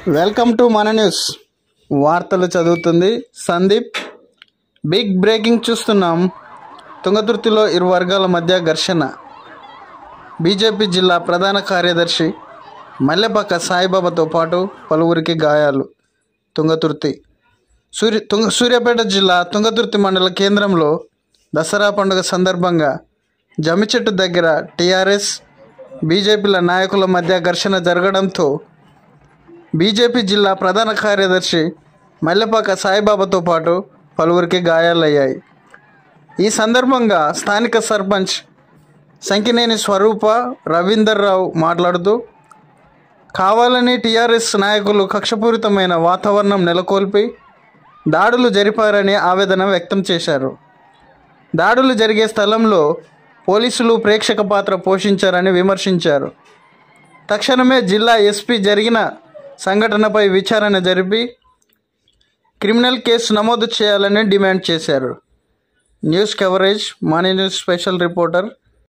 Welcome to మన news. వార్తలు చదువుతుంది సందీప్. బిగ్ బ్రేకింగ్ చూస్తున్నాం. తుంగతుర్తిలో ఇరు వర్గాల మధ్య ఘర్షణ. బీజేపీ జిల్లా ప్రధాన కార్యదర్శి మల్లెపక్క సాయిబాబాతో పాటు పలువురికి గాయాలు. తుంగతుర్తి సూర్యాపేట జిల్లా తుంగతుర్తి మండల కేంద్రంలో దసరా పండుగ సందర్భంగా జమ్మిచెట్టు దగ్గర టీఆర్ఎస్ బీజేపీల నాయకుల మధ్య ఘర్షణ జరగడంతో బీజేపీ జిల్లా ప్రధాన కార్యదర్శి మల్లెపక్క సాయిబాబాతో పాటు పలువురికి గాయాలయ్యాయి. ఈ సందర్భంగా స్థానిక సర్పంచ్ సంకినేని స్వరూప రవీందర్ రావు మాట్లాడుతూ, కావాలని టీఆర్ఎస్ నాయకులు కక్షపూరితమైన వాతావరణం నెలకొల్పి దాడులు జరిపారని ఆవేదన వ్యక్తం చేశారు. దాడులు జరిగే స్థలంలో పోలీసులు ప్రేక్షక పాత్ర పోషించారని విమర్శించారు. తక్షణమే జిల్లా ఎస్పీ జరిగిన సంఘటనపై విచారణ జరిపి క్రిమినల్ కేసు నమోదు చేయాలని డిమాండ్ చేశారు. News coverage money news special reporter.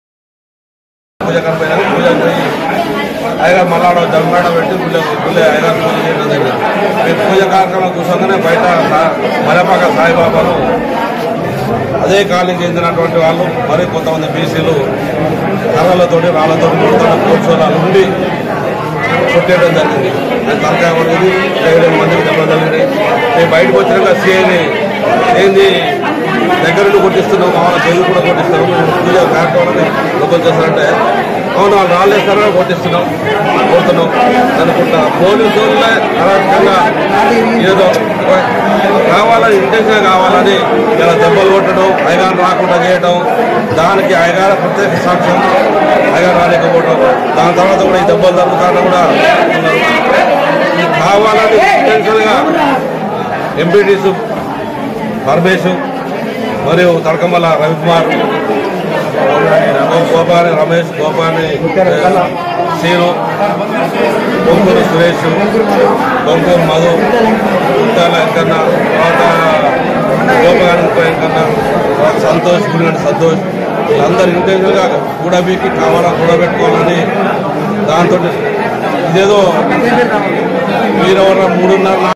పూజ కార్యక్రమం కూర్చోగానే బయట మల్లెపక్క సాయిబాబాను అదే కాలనీకి చెందినటువంటి వాళ్ళు మరి కొంతమంది బీసీలు కర్రలతోటి రాళ్లతోటి కోర్చోలాలు ఉండి కొట్టేయడం జరిగింది. అది తరగా ఉండేది 7 మందికి దెబ్బలు జరిగింది. మేము బయటకు వచ్చినాక సీఐని ఏంది దగ్గరుండి కొట్టిస్తున్నాం, మామూలు జైలు కూడా కొట్టిస్తున్నాం, పూజ కార్యక్రమాన్ని లోపల చేస్తారంటే అవును వాళ్ళు రాళ్ళు వేస్తారో కొట్టిస్తున్నాం కొడుతున్నాం అనుకుంటా. పోలీసు వాళ్ళే అరాచకంగా ఏదో కావాలని ఇంటెన్షన్ కావాలని ఇలా దెబ్బలు కొట్టడం, అయ్యగారు రాకుండా చేయడం, దానికి అయ్యగారు ప్రత్యేక సాక్ష్యం అయ్యగారు రాలేకపోవడం, దాని తర్వాత కూడా ఈ దెబ్బలు జరుగుతారని కూడా కావాలని ఇంటెన్షన్గా ఎంపీటీసు పరమేశు మరియు తడకమల్ల రవికుమార్, గోపాని రమేష్, గోపాని సీను, బొంకూరు సురేష్, బొంకూరు మధు, ముత్తాల వెంకన్న, తర్వాత గోపాని వెంకన్న, సంతోష్, గుడిగంటి సంతోష్, వీళ్ళందరూ ఇంటెన్షన్గా కూడబీకి కూడబెట్టుకోవాలని దాంతో ఇదేదో మీరెవరన్నా 3:30